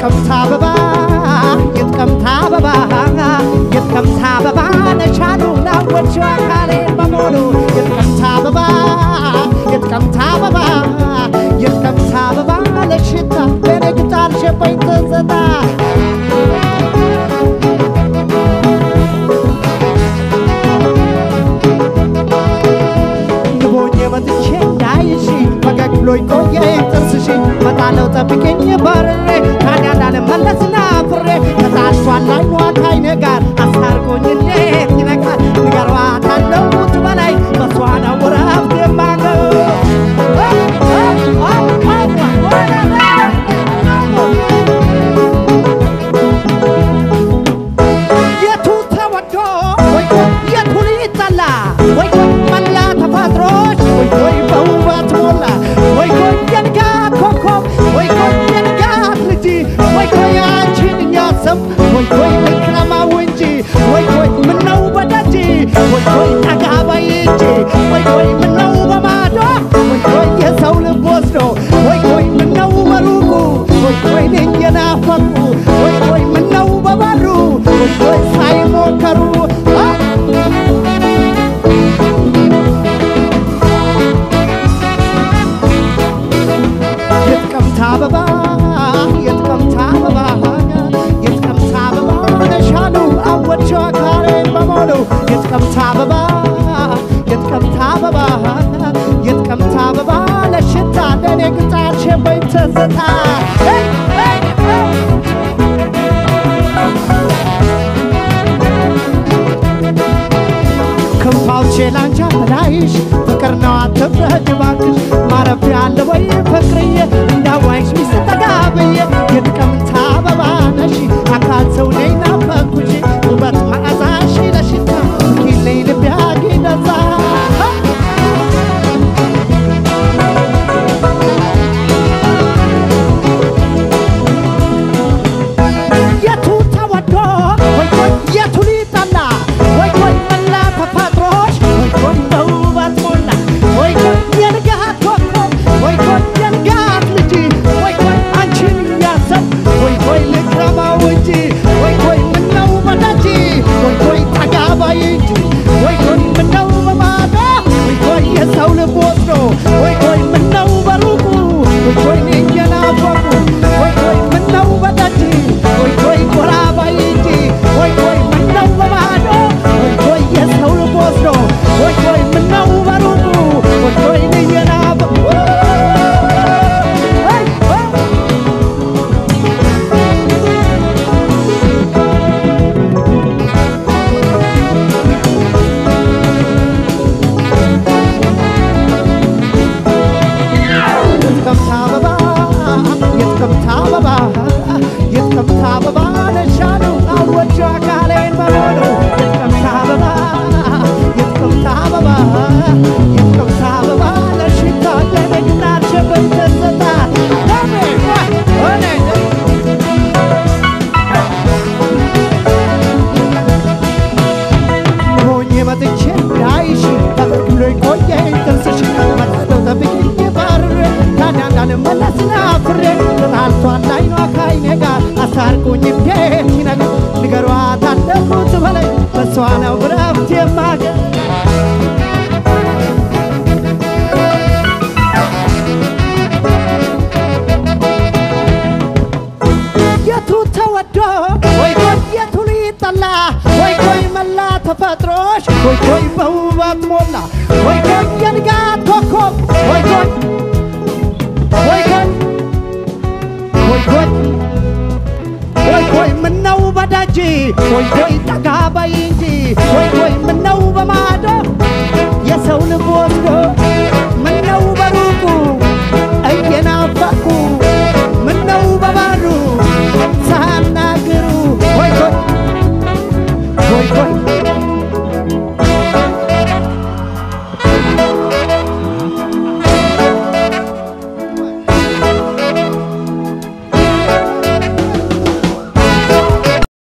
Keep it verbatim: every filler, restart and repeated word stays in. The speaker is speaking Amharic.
የጥቅምት አበባ የጥቅምት አበባ የጥቅምት አበባ ነሻሉ ናወቸው አካሌን በሙሉ የጥቅምት አበባ የጥቅምት አበባ የጥቅምት አበባ ለሽታ በነግጣል ሸበኝ ተዘታ ንቦኝ መጥቼ እንዳይሽ ፈገግ ብሎኝ ቆየ ጥርስሽ መጣለው ጠብቀኝ በርሬ ታዲያ እንዳልመለስና ፍሬ ተጣልቷል አይኗ ካይኔ ጋር አስታርቆኝ እንዴት ይነቃል ንገሯታለው ሙት በላይ በሷ ነው ረፍት የማገው የቱ ተወዶ ወይ የቱ ሊጠላ ወይ መላ ተፈጥሮች ወይ ወይ በውበት ሞላ ወይ ወይ የንጋት ኮከብ ወይ ወይ የንጋት ልጅ ወይ ወይ አንቺን እያሰብ ወይ ወይ ልክረማው እንጂ ወይ ወይ ምነው በደጅ ወይ ወይ ጠጋ በይ እንጂ ወይ ወይ ምነው በማዶ ወይ ወይ የሰው ልብ ወስዶ ወይ ወይ ምነው በሩቁ ወይ ወይ እኔን የናፈቁ ወይ ወይ ምነው በበሩ ወይ ወይ ሳይሞከሩ የጥቅምት አበባ የጥቅምት አበባ የጥቅምት አበባ ነሻሉ አወቸው አካሌን በሙሉ የጥቅምት አበባ የጥቅምት አበባ የጥቅምት አበባ ለሽታ ለኔ ግጣል ሸበኝ ተዘታ ክንፋውቼ ላንቻ መላይሽ ፍቅር ነው አትፍረጅ ባክሽ ማረፊያ አለ ወይ ፍቅርዬ እንዳዋይሽ ሚስት ተጋብዬ የጥቅምት አበባ ነሽ አካል ሰው ነይ ናፈኩሽ ውበት መዓዛሽ ለሽታ ኪለይ ልቤ አጊነዛ የቱ ተወዶ ወይ ወይ የቱ ሊጠላ ወይ ወይ መላ ተፈጥሮሽ ወይ ወይ በውበት ሞላ ወይ ወይ የንጋት ኮከብ ወይ ወይ የንጋት ልጅ ወይ ወይ አንቺን እያሰብ ወይ ወይ ልክረማው እንጂ ወይ ወይ ምነው በደጅ ወይ ወይ ጠጋ በይ እንጂ ወይ ወይ ምነው በማዶ ወይ ወይ የሰው ልብ ወስዶ ወይ ወይ ምነው በሩቁ ወይ ወይ እኔን የናፈቁ ወይ ወይ ምነው በደጅ ወይ ወይ ጎራ በይ እንጂ ወይ ወይ ምነው በማዶ ወይ ወይ የሰው ልብ ወስዶ ወይ ወይ ምነው በሩቁ ወይ ወይ እኔን የናፈቁ የጥቅምት አበባ የጥቅምት አበባ የጥቅምት አበባ ነሻሉ አወቸው አካሌን በሙሉ የጥቅምት አበባ የጥቅምት አበባ የጥቅምት አበባ ለሽታ ለኔ ግጣል ሸበኝ ተዘታ ሆኜ መጥቼ እንዳይሽ ፈገግ ብሎኝ ቆየኝ ጥርስሽ መጣለው ጠብቀኝ በርሬ ታዲያ እንዳልመለስና ፍሬ ተጣልቷል አይኗ ካይኔ ጋር አስታርቁኝ እንዴት ይነገር ንገሯታለው ሙት በላይ በሷ ነው ረፍት የማገኝ የቱ ተወዶ ወይ ወይ የቱ ሊጠላ ወይ ወይ መላ ተፈጥሮሽ ወይ ወይ በውበት ሞላ ወይ ወይ የንጋት ኮከብ ወይ ወይ ወይ ወይ ወይ ወይ ወይ ወይ ምነው በደጅ ወይ ወይ